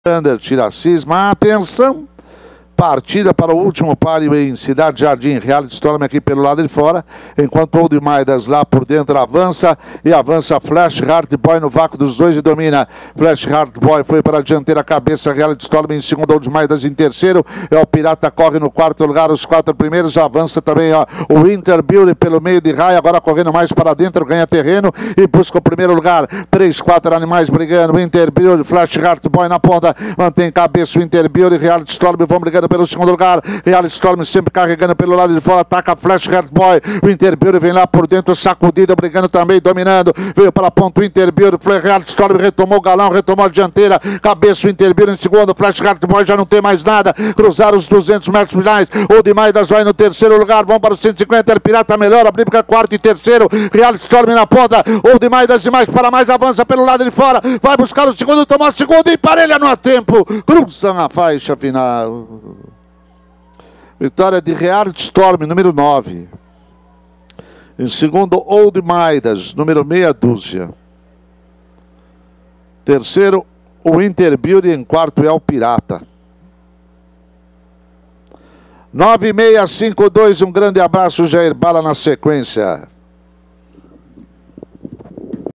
Under, tira cisma, atenção, partida para o último páreo em Cidade Jardim, Reality Storm aqui pelo lado de fora, enquanto Old Midas lá por dentro avança, e avança Flash Heart Boy no vácuo dos dois e domina. Flash Heart Boy foi para a dianteira, cabeça, Reality Storm em segundo, Old Midas em terceiro, o Pirata corre no quarto lugar, os quatro primeiros, avança também o Winter Beauty pelo meio de raia, agora correndo mais para dentro, ganha terreno e busca o primeiro lugar, 3, 4 animais brigando, Winter Beauty, Flash Heart Boy na ponta, mantém cabeça, Winter Beauty, Reality Storm vão brigando pelo segundo lugar, Reality Storm sempre carregando pelo lado de fora, ataca Flash Heart Boy, o Winter Beauty vem lá por dentro, sacudida, brigando também, dominando, veio para a ponta o Winter Beauty, Reality Storm retomou o galão, retomou a dianteira, cabeça o Winter Beauty em segundo, Flash Heart Boy já não tem mais nada, cruzaram os 200 metros finais, o Demaidas vai no terceiro lugar, vão para os 150, Pirata melhora, briga quarto e terceiro, Reality Storm na ponta, o Demaidas e mais para mais, avança pelo lado de fora, vai buscar o segundo, tomou o segundo e emparelha no tempo, cruzam a faixa final. Vitória de Reality Storm, número 9. Em segundo, Old Midas, número meia dúzia. Terceiro, o Winter Beauty. Em quarto é o Pirata. 9652, um grande abraço, Jair Bala na sequência.